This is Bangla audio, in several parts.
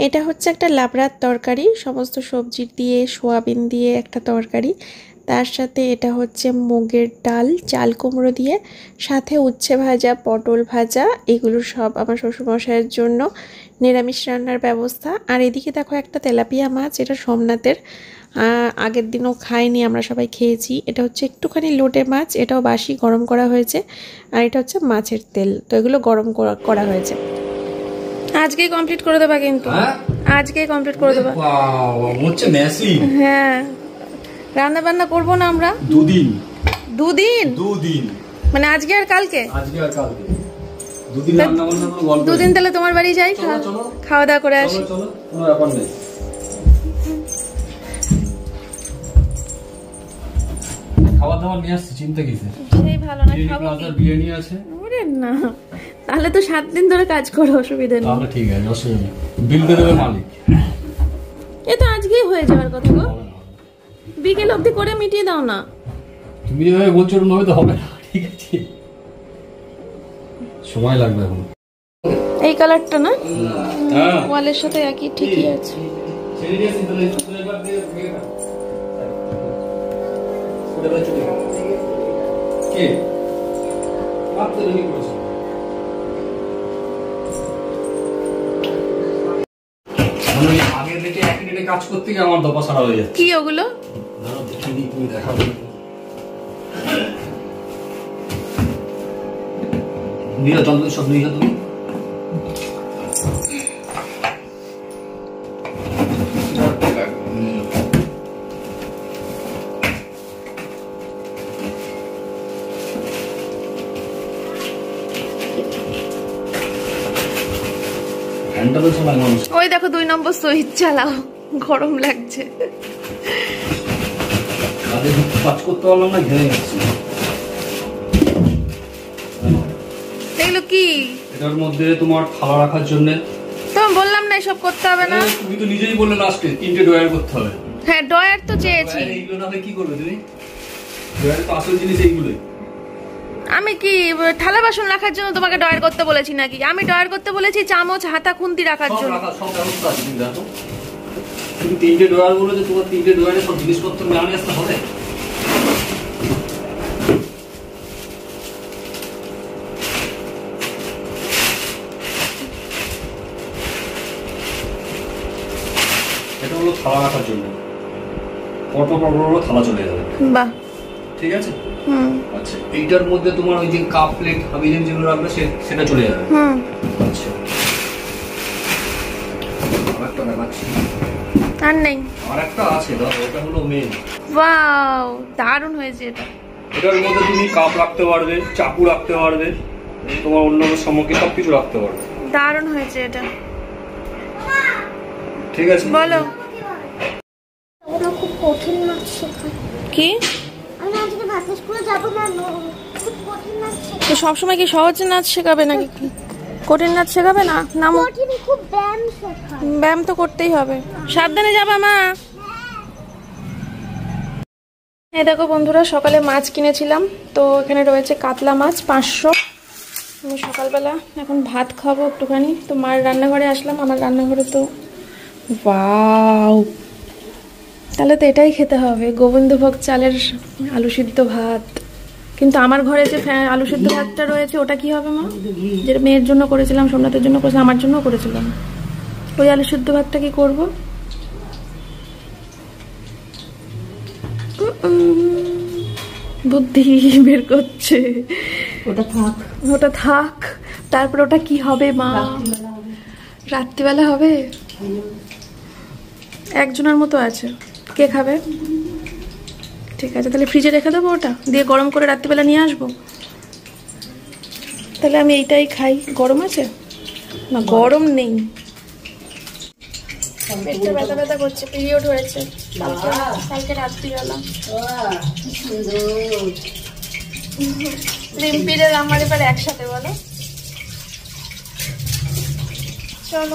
এটা হচ্ছে একটা লাবড়ার তরকারি, সমস্ত সবজি দিয়ে সোয়াবিন দিয়ে একটা তরকারি। তার সাথে এটা হচ্ছে মুগের ডাল, চাল কুমড়ো দিয়ে, সাথে উচ্ছে ভাজা, পটল ভাজা। এগুলো সব আমার শ্বশুরমশাইয়ের জন্য নিরামিষ রান্নার ব্যবস্থা। আর এদিকে দেখো একটা তেলাপিয়া মাছ, এটা সোমনাথের, আগের দিনও খাইনি, আমরা সবাই খেয়েছি। এটা হচ্ছে একটুখানি লোটে মাছ, এটাও বাসি, গরম করা হয়েছে। আর এটা হচ্ছে মাছের তেল, তো এগুলো গরম করা হয়েছে। আজকেই কমপ্লিট করে দেবা কিন্তু, আজকেই কমপ্লিট করে দেবা। হচ্ছে মেসি। হ্যাঁ, রান্না বান্না করবো না আমরা দুদিন দুদিন মানে আজকে আর কালকে, দুদিন রান্না বান্না কোনো গল্প। দুদিন তাহলে তোমার বাড়ি যাই, খাওয়া দাওয়া করে আসি। চলো, কোনো ব্যাপার নেই। খাওয়া দাওয়া নিয়ে আসছি, চিন্তা কিসের? সেই ভালো না, খাবো কি? বিরিয়ানি আছে। ওরে না, তাহলে তো 7 দিন ধরে কাজ করো, অসুবিধা নেই। তাহলে ঠিক আছে, অসুবিধা নেই। বিল দিয়ে দেবে মালিক। এ তো আজকেই হয়ে যাওয়ার কথা গো, বিকেল অবধি করে মিটিয়ে দাও না। তুমি যেভাবে বলছো ওরকম ভাবে তো হবে না, ঠিক আছে, সময় লাগবে এখন। এই কালারটা না, হ্যাঁ, ওয়ালের সাথে একই, ঠিকই আছে। কাজ করতে গিয়ে আমার দপা সারা হয়ে যাচ্ছে। কি ওগুলো? তুমি দেখাবে সব নিয়ে তুমি। ওই দেখো 2 নম্বর সুইচ চালাও, গরম লাগছে। কাজ করতে পারলাম না, ঘেরে যাচ্ছে। এগুলো কি? এটার মধ্যে তোমার থালা রাখার জন্য। তো বললাম না এসব করতে হবে না। তুমি তো নিজেই বললে লাস্টে 3টে ড্রয়ার করতে হবে। হ্যাঁ, ড্রয়ার তো চেয়েছি। এইগুলো না হয় কি করবে তুমি? ড্রয়ারে তো আসল জিনিস এইগুলোই। আমি কি থালা বাসন রাখার জন্য তোমাকে ড্রয়ার করতে বলেছি নাকি? আমি ড্রয়ার করতে বলেছি চামচ, হাতা, খুন্তি রাখার জন্য। সব ব্যবস্থা আছে, তুমি দেখো। তুমি 3টে ড্রয়ার বলে যে তোমার 3টে ড্রয়ারে সব জিনিসপত্র নিয়ে আসতে হবে। এটা হলো থালা রাখার জন্য, পরপর থালা চলে যাবে। বাহ, ঠিক আছে। আচ্ছা, এইটার মধ্যে তোমার ওই যে কাপ প্লেট হাবিজাবি যেগুলো রাখবে সেটা চলে যাবে। আচ্ছা, আরেকটা দেখাচ্ছি। আর নেই? আরেকটা আছে, দাও, ওটা হলো মেন। ওয়াও, দারুণ হয়েছে এটা। এটার মধ্যে তুমি কাপ রাখতে পারবে, চাকু রাখতে পারবে, তোমার অন্য সামগ্রী সবকিছু রাখতে পারবে। দারুণ হয়েছে এটা। ঠিক আছে, বলো। ওরা খুব কঠিন নাচ শেখায়। কি? আমি আজকে ভাষা স্কুলে যাব না, খুব কঠিন নাচ শেখায়। তো সবসময় কি সহজ নাচ শেখাবে নাকি? কঠিন নাচ শেখাবে না? নামো। কঠিন খুব ব্যায়াম শেখায়। ব্যায়াম তো করতেই হবে। সাবধানে যাবা মা। এই দেখো বন্ধুরা, সকালে মাছ কিনেছিলাম, তো এখানে রয়েছে কাতলা মাছ 500। আমি সকালবেলা এখন ভাত খাবো একটুখানি, তো মার রান্নাঘরে আসলাম। আমার রান্নাঘরে তো ওয়াও, তাহলে তো এটাই খেতে হবে, গোবিন্দভোগ চালের আলু সিদ্ধ ভাত। কিন্তু আমার ঘরে যে আলু সিদ্ধ ভাতটা রয়েছে ওটা কি হবে মা? যেটা মেয়ের জন্য করেছিলাম, সোমনাথের জন্য করেছিলাম, আমার জন্য করেছিলাম, ওই আলু সিদ্ধ ভাতটা কি করব? বুদ্ধি বের করছে। ওটা থাক, তারপর ওটা কি হবে মা? রাত্রিবেলা হবে। একজনের মতো আছে, কে খাবে? ঠিক আছে, তাহলে ফ্রিজে রেখে দেবো, ওটা দিয়ে গরম করে রাত্রিবেলা নিয়ে আসবো। তাহলে আমি এইটাই খাই। গরম আছে না? গরম নেই, পেটটা ব্যথা ব্যথা করছে, পিরিয়ড হয়েছে কালকে রাত্রিবেলা। রিম্পির আমার এবার একসাথে, বলো চলো।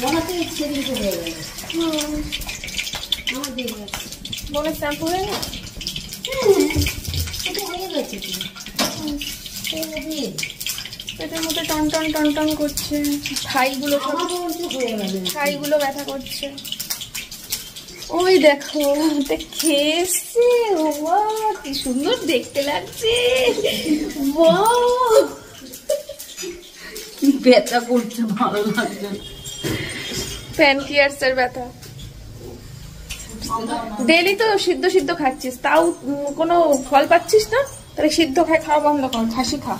বোনের শ্যাম্পু হয়ে গেছে? পেটের মধ্যে টন টন টন টন করছে, থাইগুলো থাইগুলো ব্যথা করছে। ওই দেখো খেয়েছে, কি সুন্দর দেখতে লাগছে, কি ব্যথা করছে, ভালো লাগছে। প্যানক্রিয়াসের ব্যথা। ডেলি তো সিদ্ধ সিদ্ধ খাচ্ছিস, তাও কোনো ফল পাচ্ছিস না? তাহলে সিদ্ধ খাওয়া বন্ধ কর, খাসি খা।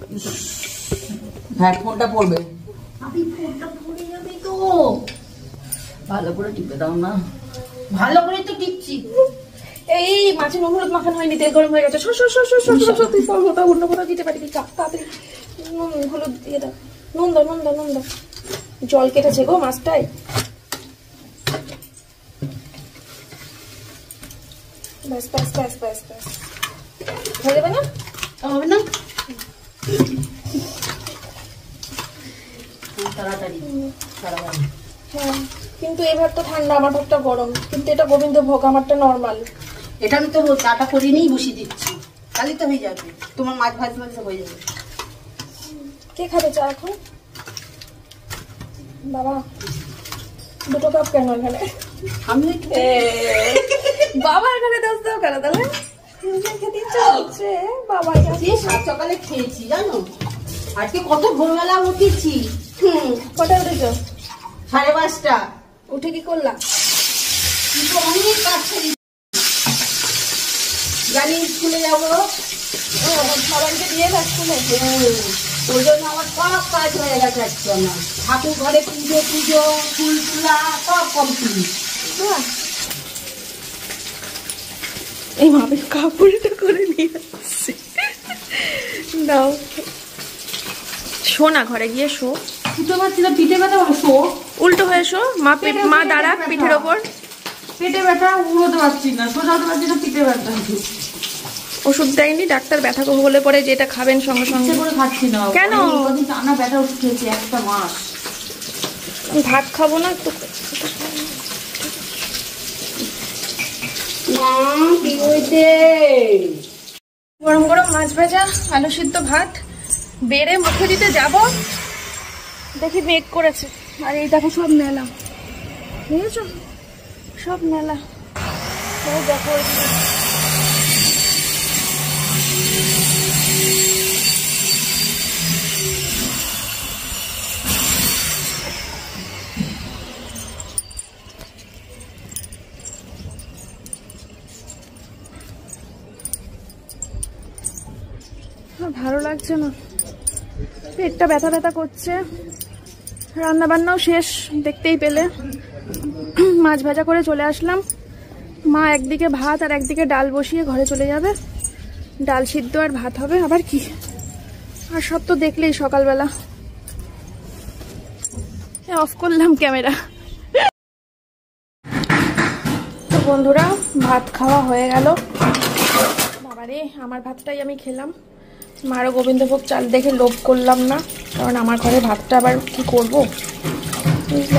হেডফোনটা পড়বে, তো ভালো করে টিপে দাও না। ভালো করে তো টিপছি। এই মাছের নুন হলুদ মাখানো হয়নি, তেল গরম হয়ে গেছে। তুই কোথাও অন্য কোথাও দিতে পারবি, তাড়াতাড়ি নুন হলুদ দিয়ে দাও। নুন দাও, নুন দাও, নুন দাও। জল কেটেছে গো মাছটাই। ব্যাস ব্যাস ব্যাস ব্যাস ব্যাস, হয়ে যাবে না? হবে না তাড়াতাড়ি। হ্যাঁ, কিন্তু এই ভাতটা ঠান্ডা, আমার ভাতটা গরম। কিন্তু এটা গোবিন্দভোগ, আমারটা নর্মাল। এটা আমি তো চাটা করে নিয়েই বসিয়ে দিচ্ছি, তাহলে তো হয়ে যাবে। তোমার মাছ ভাজ ভাজ হয়ে যাবে। কে খাবে চা এখন? বাবা 2 কাপ কেন এখানে? আমি বাবা এখানে দোষ দাও কেন তাহলে? খেতে ইচ্ছা হচ্ছে বাবা। সকালে খেয়েছি জানো, আজকে কত ভোরবেলা উঠেছি। কটা উঠেছো? 5:30। উঠে কি করলাম? অনেক কাজ করি, জানি স্কুলে যাবো, সবাইকে দিয়ে স্কুলে। ওই জন্য আমার সব কাজ হয়ে গেছে। আজকে আমার ঠাকুর ঘরে পুজো পুজো, ফুল তোলা সব কমপ্লিট। এই মামি কাপড়টা করে নিয়ে আসছি। দাও, শো না, ঘরে গিয়ে শো। শুতে পারছি না, পিঠে ব্যথা হলো। শো, উল্টো হয়ে শো। মা দাঁড়াক পিঠের ওপর। পেটে ব্যথা, উড়োতে পারছি না, সোজা হতে পারছি না, পিঠে ব্যথা। ওষুধ দেয়নি ডাক্তার? ব্যথা হলে পরে যেটা খাবেন সঙ্গে সঙ্গে। করে খাচ্ছি না কেন? টানা ব্যথা উঠেছে একটা মাস। ভাত খাবো না একটু? গরম গরম মাছ ভাজা, আলু সিদ্ধ, ভাত বেড়ে মুখে দিতে যাব, দেখি মেঘ করেছে। আর এই দেখো সব মেলা, বুঝেছো? সব মেলা। দেখো ভালো লাগছে না, পেটটা ব্যথা ব্যথা করছে। রান্না বান্নাও শেষ দেখতেই পেলে। মাছ ভাজা করে চলে আসলাম। মা একদিকে ভাত আর একদিকে ডাল বসিয়ে ঘরে চলে যাবে। ডাল সিদ্ধ আর ভাত হবে, আবার কি। আর সব তো দেখলেই সকালবেলা। অফ করলাম ক্যামেরা। তো বন্ধুরা, ভাত খাওয়া হয়ে গেল। বাবারে, আমার ভাতটাই আমি খেলাম। মারও গোবিন্দভোগ চাল দেখে লোভ করলাম না, কারণ আমার ঘরে ভাতটা আবার কি করবো, বুঝলে।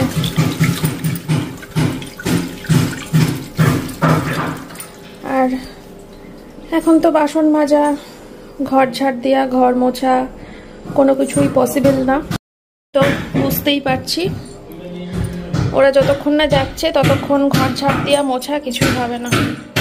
আর এখন তো বাসন মাজা, ঘর ঝাড় দেওয়া, ঘর মোছা কোনো কিছুই পসিবল না। তো বুঝতেই পারছি, ওরা যতক্ষণ না যাচ্ছে ততক্ষণ ঘর ঝাড় দেওয়া মোছা কিছুই হবে না।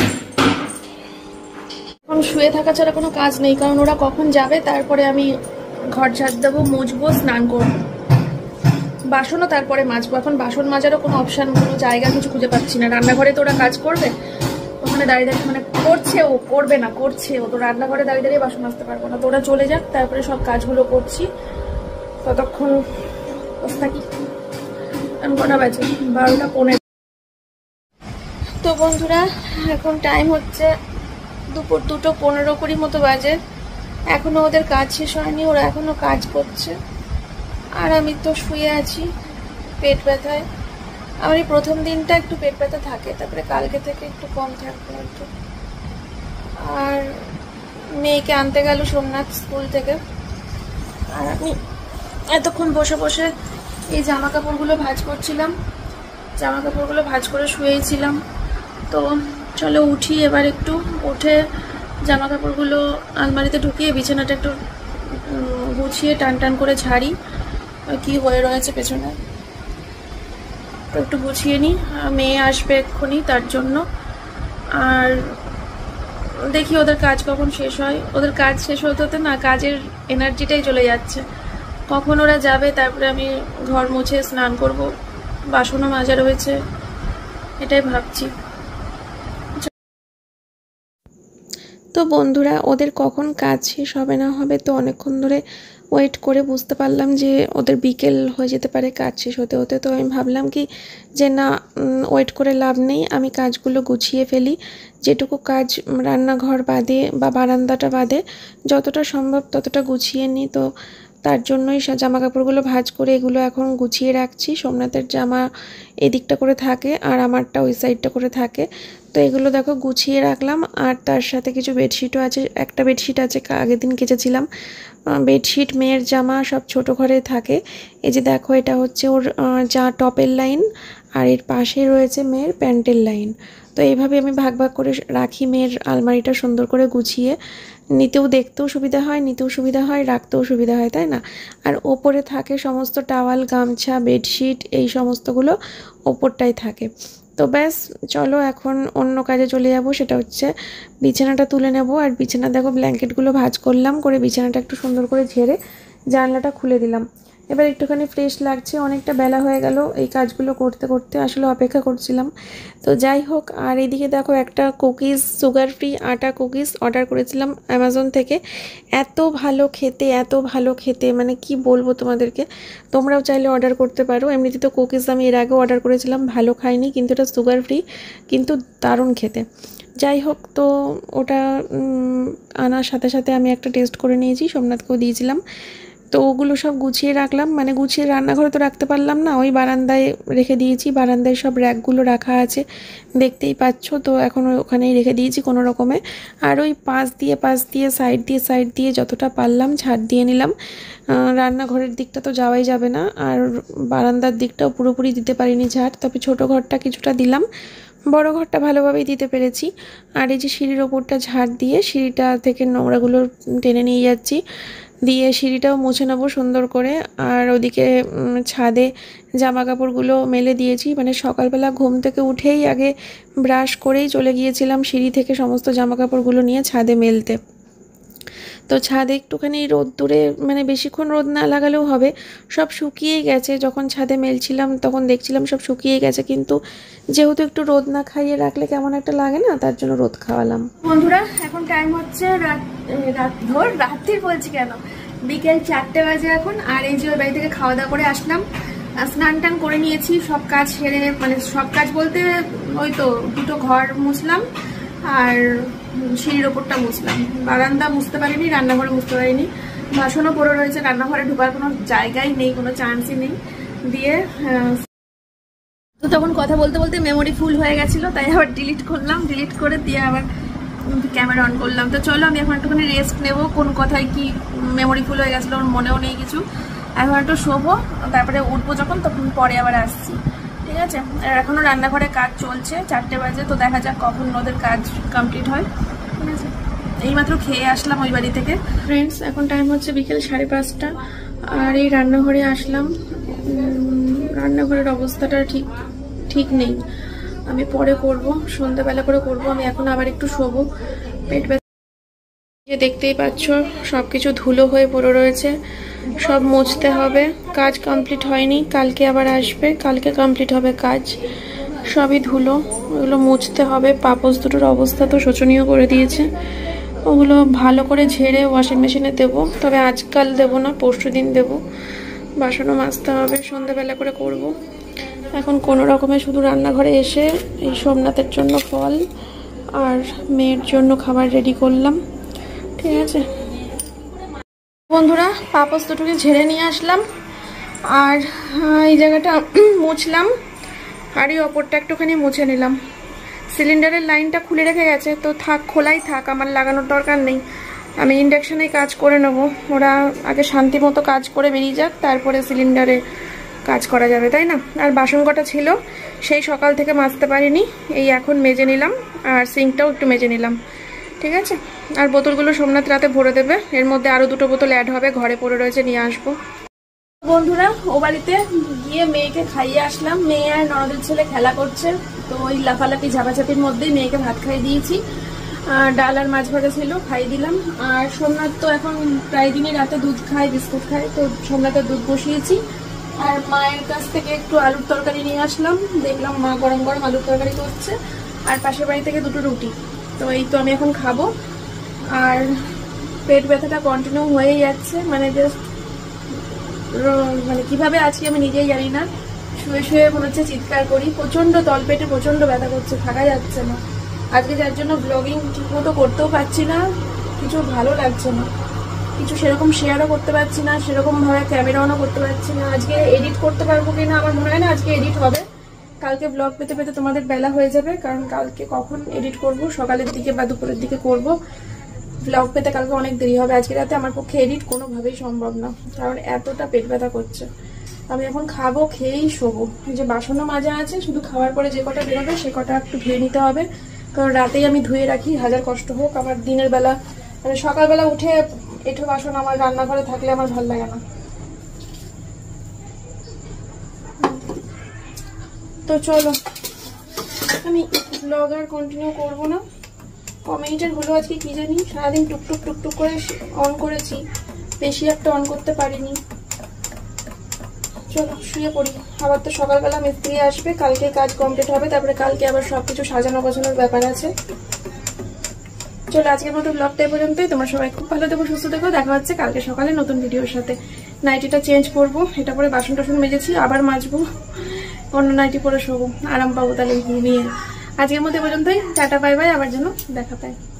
এখন শুয়ে থাকা ছাড়া কোনো কাজ নেই, কারণ ওরা কখন যাবে তারপরে আমি ঘর ঝাড় দেবো, মুছবো, স্নান করবো, বাসনও তারপরে মাজবো। এখন বাসন মাজারও কোনো অপশান, কোনো জায়গা কিছু খুঁজে পাচ্ছি না। রান্নাঘরে তো ওরা কাজ করবে, ওখানে দাঁড়িয়ে দাঁড়িয়ে, মানে করছে ও, করবে না, করছে ও, তো রান্নাঘরে দাঁড়িয়ে দাঁড়িয়ে বাসন মাজতে পারবো না। তো ওরা চলে যাক, তারপরে সব কাজগুলো করছি, ততক্ষণ বসে থাকি। এখন কটা বাজে? 12:15। তো বন্ধুরা, এখন টাইম হচ্ছে দুপুর 2:15 মতো বাজে। এখনো ওদের কাজ শেষ হয়নি, ওরা এখনো কাজ করছে। আর আমি তো শুয়ে আছি পেট ব্যথায়। আমার এই প্রথম দিনটা একটু পেট ব্যথা থাকে, তারপরে কালকে থেকে একটু কম থাকবে একটু। আর মেয়েকে আনতে গেল সোমনাথ স্কুল থেকে, আর আমি এতক্ষণ বসে বসে এই জামা কাপড়গুলো ভাঁজ করছিলাম। জামা কাপড়গুলো ভাঁজ করে শুয়েছিলাম। তো চলো উঠি এবার, একটু উঠে জামা কাপড়গুলো আলমারিতে ঢুকিয়ে বিছানাটা একটু গুছিয়ে টান টান করে ঝাড়ি কি হয়ে রয়েছে পেছনে, তো একটু গুছিয়ে নিই। মেয়ে আসবে এক্ষুনি, তার জন্য। আর দেখি ওদের কাজ কখন শেষ হয়। ওদের কাজ শেষ হতে হতে না কাজের এনার্জিটাই চলে যাচ্ছে। কখন ওরা যাবে, তারপরে আমি ঘর মুছে স্নান করব, বাসনও মাজা রয়েছে, এটাই ভাবছি। তো বন্ধুরা, ওদের কখন কাজ শেষ হবে না হবে, তো অনেকক্ষণ ধরে ওয়েট করে বুঝতে পারলাম যে ওদের বিকেল হয়ে যেতে পারে কাজ শেষ হতে হতে। তো আমি ভাবলাম কি যে না, ওয়েট করে লাভ নেই, আমি কাজগুলো গুছিয়ে ফেলি। যেটুকু কাজ রান্নাঘর বাদে বা বারান্দাটা বাদে যতটা সম্ভব ততটা গুছিয়ে নিই। তো তার জন্যই জামা কাপড়গুলো ভাঁজ করে এগুলো এখন গুছিয়ে রাখছি। সোমনাথের জামা এদিকটা করে থাকে আর আমারটা ওই সাইডটা করে থাকে। তো এগুলো দেখো গুছিয়ে রাখলাম। আর তার সাথে কিছু বেডশিটও আছে। একটা বেডশিট আছে আগের দিন কেচেছিলাম। বেডশিট, মেয়ের জামা সব ছোট ঘরে থাকে। এই যে দেখো, এটা হচ্ছে ওর যা টপের লাইন, আর এর পাশে রয়েছে মেয়ের প্যান্টের লাইন। তো এইভাবে আমি ভাগ ভাগ করে রাখি মেয়ের আলমারিটা সুন্দর করে গুছিয়ে। নিতেও দেখতেও সুবিধা হয়, নিতেও সুবিধা হয়, রাখতেও সুবিধা হয়, তাই না? আর ওপরে থাকে সমস্ত টাওয়াল, গামছা, বেডশিট, এই সমস্তগুলো ওপরটাই থাকে। তো ব্যাস, চলো এখন অন্য কাজে চলে যাব। সেটা হচ্ছে বিছানাটা তুলে নেব। আর বিছানা দেখো, ব্ল্যাঙ্কেটগুলো ভাঁজ করলাম, করে বিছানাটা একটু সুন্দর করে ঝেড়ে জানলাটা খুলে দিলাম। এবার একটুখানি ফ্রেশ লাগছে। অনেকটা বেলা হয়ে গেল এই কাজগুলো করতে করতে, আসলে অপেক্ষা করছিলাম। তো যাই হোক, আর এদিকে দেখো একটা কুকিজ, সুগার ফ্রি আটা কুকিজ অর্ডার করেছিলাম অ্যামাজন থেকে। এত ভালো খেতে, এত ভালো খেতে, মানে কি বলবো তোমাদেরকে। তোমরাও চাইলে অর্ডার করতে পারো। এমনিতে তো কুকিজ আমি এর আগেও অর্ডার করেছিলাম, ভালো খাইনি, কিন্তু এটা সুগার ফ্রি, কিন্তু দারুণ খেতে। যাই হোক, তো ওটা আনার সাথে সাথে আমি একটা টেস্ট করে নিয়েছি, সোমনাথকেও দিয়েছিলাম। তো ওগুলো সব গুছিয়ে রাখলাম, মানে গুছিয়ে রান্নাঘরে তো রাখতে পারলাম না, ওই বারান্দায় রেখে দিয়েছি। বারান্দায় সব র্যাকগুলো রাখা আছে, দেখতেই পাচ্ছ। তো এখন ওখানেই রেখে দিয়েছি কোনো রকমে। আর ওই পাশ দিয়ে সাইড দিয়ে যতটা পারলাম ঝাড় দিয়ে নিলাম। রান্নাঘরের দিকটা তো যাওয়াই যাবে না, আর বারান্দার দিকটাও পুরোপুরি দিতে পারিনি ঝাড়, তবে ছোটো ঘরটা কিছুটা দিলাম, বড় ঘরটা ভালোভাবেই দিতে পেরেছি। আর এই যে সিঁড়ির ওপরটা ঝাড় দিয়ে সিঁড়িটা থেকে নোংরাগুলো টেনে নিয়ে যাচ্ছি, দিয়ে সিঁড়িটাও মুছে নেবো সুন্দর করে। আর ওদিকে ছাদে জামা কাপড়গুলো মেলে দিয়েছি, মানে সকালবেলা ঘুম থেকে উঠেই আগে ব্রাশ করেই চলে গিয়েছিলাম সিঁড়ি থেকে সমস্ত জামা কাপড়গুলো নিয়ে ছাদে মেলতে। তো ছাদে একটুখানি রোদ্দুরে, মানে বেশিক্ষণ রোদ না লাগালেও হবে, সব শুকিয়েই গেছে। যখন ছাদে মেলছিলাম তখন দেখছিলাম সব শুকিয়ে গেছে, কিন্তু যেহেতু একটু রোদ না খাইয়ে রাখলে কেমন একটা লাগে না, তার জন্য রোদ খাওয়ালাম। বন্ধুরা, এখন টাইম হচ্ছে রাত্রির বলছি কেন, বিকেল 4টে বাজে এখন। আর এই যে ওই বাড়ি থেকে খাওয়া দাওয়া করে আসলাম, স্নান টান করে নিয়েছি, সব কাজ সেরে, মানে সব কাজ বলতে ওই তো দুটো ঘর মুছলাম আর সিঁড়ির ওপরটা মুছলাম। বারান্দা মুছতে পারিনি, রান্নাঘরে মুছতে পারিনি, বাসনও পড়ে রয়েছে, রান্নাঘরে ঢোকার কোনো জায়গাই নেই, কোনো চান্সই নেই। দিয়ে তো তখন কথা বলতে বলতে মেমোরি ফুল হয়ে গেছিলো, তাই আবার ডিলিট করলাম, ডিলিট করে দিয়ে আবার ক্যামেরা অন করলাম। তো চলো, আমি এখন একটুখানি রেস্ট নেবো, কোন কথায় কি মেমোরি ফুল হয়ে গেছিলো আমার মনেও নেই কিছু। এখন একটু শোবো, তারপরে উঠবো যখন, তখন পরে আবার আসছি, ঠিক আছে? আর এখনও রান্নাঘরে কাজ চলছে, 4টে বাজে, তো দেখা যাক কখন ওদের কাজ কমপ্লিট হয়, ঠিক আছে? এইমাত্র খেয়ে আসলাম ওই বাড়ি থেকে। ফ্রেন্ডস, এখন টাইম হচ্ছে বিকেল 5:30, আর এই রান্নাঘরে আসলাম। রান্নাঘরের অবস্থাটা ঠিক নেই, আমি পরে করব, সন্ধ্যাবেলা করে করব। আমি এখন আবার একটু শোবো, পেট ব্যথা। দেখতেই পাচ্ছ সব কিছু ধুলো হয়ে পড়ে রয়েছে, সব মুছতে হবে। কাজ কমপ্লিট হয়নি, কালকে আবার আসবে, কালকে কমপ্লিট হবে কাজ। সবই ধুলো, ওগুলো মুছতে হবে। পাপোশ দুটোর অবস্থা তো শোচনীয় করে দিয়েছে, ওগুলো ভালো করে ঝেড়ে ওয়াশিং মেশিনে দেবো, তবে আজকাল দেবো না, পরশু দিন দেবো। বাসনও মাজতে হবে, সন্ধ্যাবেলা করে করব। এখন কোনো রকমে শুধু রান্নাঘরে এসে এই সোমনাথের জন্য ফল আর মেয়ের জন্য খাবার রেডি করলাম, ঠিক আছে বন্ধুরা? পাপোশ দুটোকে ঝেড়ে নিয়ে আসলাম, আর এই জায়গাটা মুছলাম, আর এই অপরটা একটুখানি মুছে নিলাম। সিলিন্ডারের লাইনটা খুলে রেখে গেছে, তো থাক, খোলাই থাক, আমার লাগানোর দরকার নেই। আমি ইন্ডাকশানেই কাজ করে নেব, ওরা আগে শান্তি মতো কাজ করে বেরিয়ে যাক, তারপরে সিলিন্ডারে কাজ করা যাবে, তাই না? আর বাসন কটা ছিল সেই সকাল থেকে মাজতে পারিনি, এই এখন মেজে নিলাম, আর সিঙ্কটাও একটু মেজে নিলাম, ঠিক আছে। আর বোতলগুলো সোমনাথ রাতে ভরে দেবে, এর মধ্যে আরও 2টো বোতল অ্যাড হবে, ঘরে পড়ে রয়েছে, নিয়ে আসবো। বন্ধুরা, ও বাড়িতে গিয়ে মেয়েকে খাইয়ে আসলাম। মেয়ে আর ননদের ছেলে খেলা করছে, তো ওই লাফালাফি ঝাপাঝাপির মধ্যেই মেয়েকে ভাত খাইয়ে দিয়েছি। ডাল আর মাছ ভাজা ছিল, খাইয়ে দিলাম। আর সোমনাথ তো এখন প্রায় দিনই রাতে দুধ খায়, বিস্কুট খায়, তো সোমনাথের দুধ বসিয়েছি। আর মায়ের কাছ থেকে একটু আলুর তরকারি নিয়ে আসলাম, দেখলাম মা গরম গরম আলুর তরকারি করছে। আর পাশের বাড়ি থেকে 2টো রুটি। তো এই তো আমি এখন খাবো। আর পেট ব্যথাটা কন্টিনিউ হয়েই যাচ্ছে, মানে জাস্ট মানে কিভাবে আজকে আমি নিজেই জানি না। শুয়ে শুয়ে মনে হচ্ছে চিৎকার করি, প্রচন্ড তলপেটে প্রচন্ড ব্যথা করছে, থাকা যাচ্ছে না। আজকে যার জন্য ব্লগিং ঠিক মতো করতেও পারছি না, কিছু ভালো লাগছে না, কিছু সেরকম শেয়ারও করতে পারছি না, সেরকম ভাবে ক্যামেরা অনও করতে পারছি না। আজকে এডিট করতে পারবো কিনা আমার মনে হয় না আজকে এডিট হবে। কালকে ব্লগ পেতে পেতে তোমাদের বেলা হয়ে যাবে, কারণ কালকে কখন এডিট করব, সকালের দিকে বা দুপুরের দিকে করব। ব্লগ পেতে কালকে অনেক দেরি হবে। আজকে রাতে আমার পক্ষে এডিট কোনোভাবেই সম্ভব না, কারণ এতটা পেট ব্যথা করছে। আমি এখন খাবো, খেয়েই শোবো। এই যে বাসনও মাজা আছে, শুধু খাওয়ার পরে যে কটা বেরোবে সে কটা একটু ধুয়ে নিতে হবে, কারণ রাতেই আমি ধুয়ে রাখি, হাজার কষ্ট হোক। আমার দিনের বেলা মানে সকালবেলা উঠে এঁঠো বাসন আমার রান্নাঘরে থাকলে আমার ভালো লাগে না। তো চলো, আমি ব্লগ আর কন্টিনিউ করবো না। কমেন্টের হলো আজকে কি জানি, সারাদিন টুকটুক টুকটুক করে অন করেছি, বেশি একটা অন করতে পারিনি। চলো শুয়ে পড়ি, আবার তো সকালবেলা মিস্ত্রি আসবে, কালকে কাজ কমপ্লিট হবে, তারপরে কালকে আবার সবকিছু সাজানো গোছানোর ব্যাপার আছে। চলো আজকের মতো ব্লগটা এই পর্যন্তই। তোমরা সবাই খুব ভালো থেকো, সুস্থ থেকো। দেখা হচ্ছে কালকে সকালে নতুন ভিডিওর সাথে। নাইটিটা চেঞ্জ করবো, এটা পরে বাসন টাসন মেজেছি, আবার মাজবো, অন্য নাইটি পরে শোবো, আরাম পাবো তাহলে ঘুমিয়ে। আজকের মতো এই পর্যন্তই, টাটা বাই বাই, আবার যেন দেখা পায়।